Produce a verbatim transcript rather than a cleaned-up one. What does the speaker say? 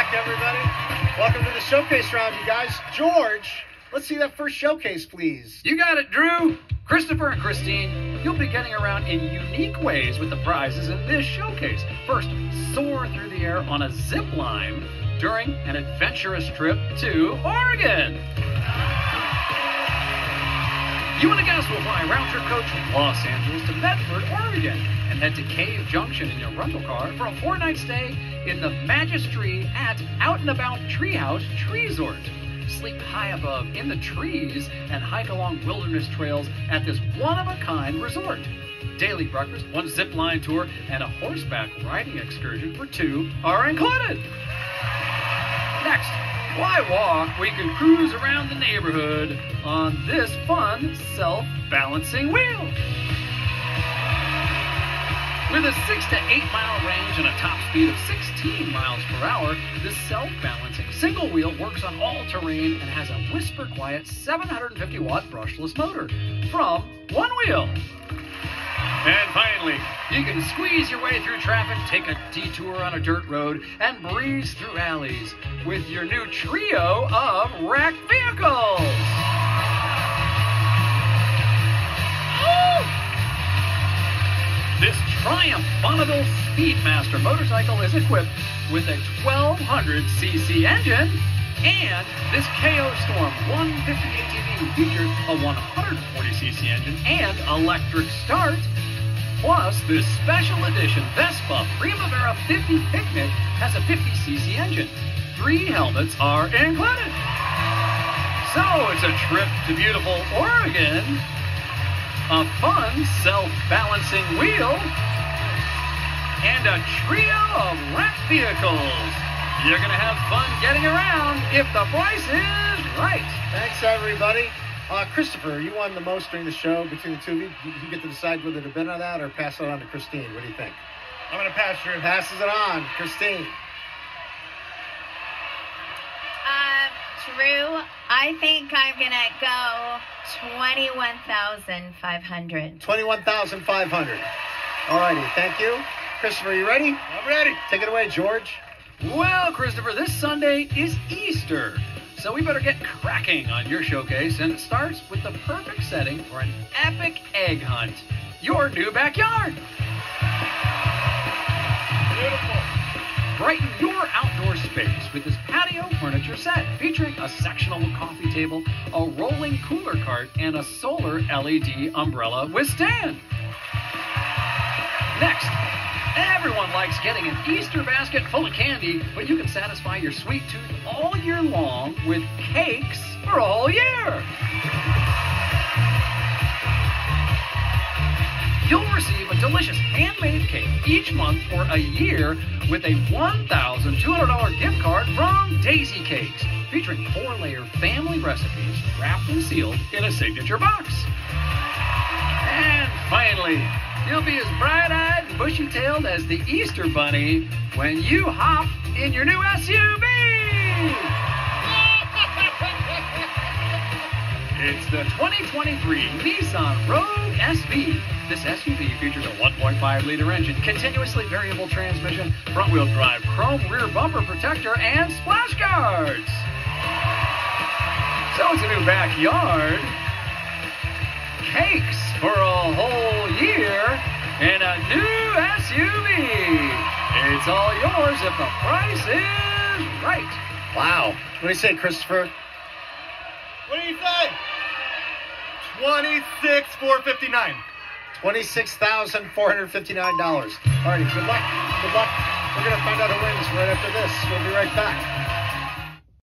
back, everybody. Welcome to the showcase round, you guys. George, let's see that first showcase, please. You got it, Drew. Christopher and Christine, you'll be getting around in unique ways with the prizes in this showcase. First, soar through the air on a zip line during an adventurous trip to Oregon. You and a guest will fly round-trip coach from Los Angeles to Medford, Oregon, and head to Cave Junction in your rental car for a four-night stay in the Magistry at Out and About Treehouse Tree Resort. Sleep high above in the trees and hike along wilderness trails at this one-of-a-kind resort. Daily breakfast, one zip line tour, and a horseback riding excursion for two are included. Next, why walk? We can cruise around the neighborhood on this fun self-balancing wheel. With a six to eight mile range and a top speed of sixteen miles per hour, this self-balancing single wheel works on all terrain and has a whisper-quiet seven hundred fifty watt brushless motor from One Wheel. And finally, you can squeeze your way through traffic, take a detour on a dirt road, and breeze through alleys with your new trio of wrecked vehicles. This Triumph Bonneville Speedmaster motorcycle is equipped with a twelve hundred c c engine, and this K O Storm one fifty A T V features a one hundred forty c c engine and electric start. Plus, this special edition Vespa Primavera fifty Picnic has a fifty c c engine. Three helmets are included. So it's a trip to beautiful Oregon, a fun self-balancing wheel, and a trio of wrecked vehicles. You're going to have fun getting around if the price is right. Thanks, everybody. Uh, Christopher, you won the most during the show between the two of you. You, you get to decide whether to bet on that or pass it on to Christine. What do you think? I'm going to pass Drew. Passes it on. Christine. Uh, Drew, I think I'm going to go twenty-one thousand five hundred. twenty-one thousand five hundred. All righty. Thank you. Christopher, you ready? I'm ready. Take it away, George. Well, Christopher, this Sunday is Easter, so we better get cracking on your showcase, and it starts with the perfect setting for an epic egg hunt, your new backyard. Beautiful. Brighten your outdoor space with this patio furniture set featuring a sectional coffee table, a rolling cooler cart, and a solar L E D umbrella with stand. Next, everyone likes getting an Easter basket full of candy, but you can satisfy your sweet tooth all year long with cakes for a whole year. You'll receive a delicious handmade cake each month for a year with a one thousand two hundred dollars gift card from Daisy Cakes, featuring four-layer family recipes wrapped and sealed in a signature box. And finally, you'll be as bright-eyed and bushy-tailed as the Easter Bunny when you hop in your new S U V! It's the twenty twenty-three Nissan Rogue S V. This S U V features a one point five liter engine, continuously variable transmission, front-wheel drive, chrome rear bumper protector, and splash guards. So it's a new backyard, cakes for a whole year, and a new S U V. It's all yours if the price is right. Wow. What do you say, Christopher? What do you say? twenty-six thousand four hundred fifty-nine dollars. twenty-six thousand four hundred fifty-nine dollars. All righty. Good luck. Good luck. We're going to find out who wins right after this. We'll be right back.